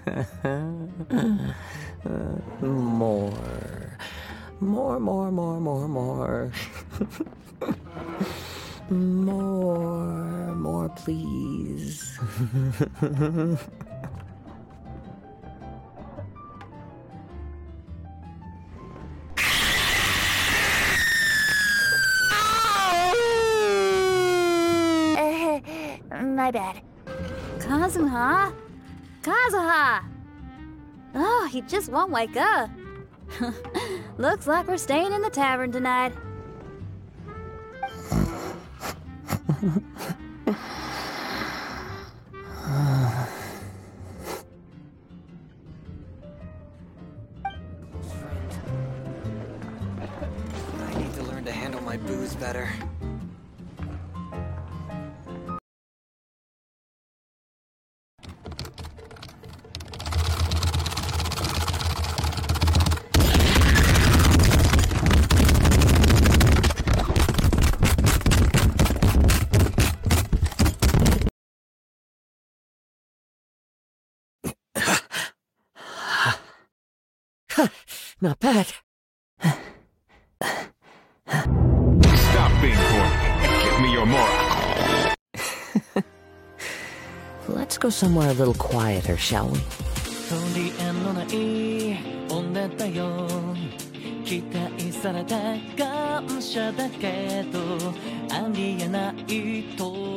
More. More, more, more, more, more. More, please. My bad. Kazuhaaa? Kazuhaaa! Oh, he just won't wake up. Looks like we're staying in the tavern tonight. I need to learn to handle my booze better. Not bad. Stop being horny and give me your moral. Let's go somewhere a little quieter, shall we? 取り柄のない女だよ期待された感謝だけどありえないと